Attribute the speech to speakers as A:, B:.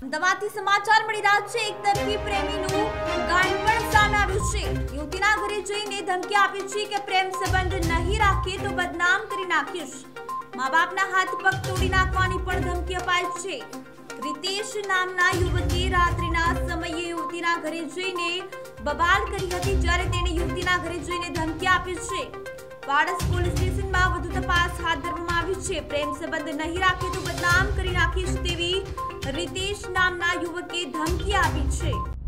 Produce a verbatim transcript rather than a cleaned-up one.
A: અમદાવાદથી સમાચાર મળી રહ્યા છે। એક તરફી પ્રેમીનું ગાંડપણ સામે આવ્યું છે। યુવતીના ઘરે જઈને ધમકી આપી છે કે પ્રેમ સંબંધ નહીં રાખે તો બદનામ કરી નાખીશ। મા બાપના હાથ પગ તોડી નાખવાની પણ ધમકી અપાઈ છે। રિતેશ નામના યુવકે રાત્રિના સમયે યુવતીના ઘરે જઈને બબાલ કરી હતી, જ્યારે તેણે યુવતીના ઘરે જઈને ધમકી આપી છે। વાડજ પોલીસ સ્ટેશનમાં વધુ તપાસ હાથ ધરવામાં આવી છે। પ્રેમ સંબંધ નહીં રાખે તો બદનામ કરી નાખીશ તેવી રિતેશ નામના યુવકે ધમકી આપી છે।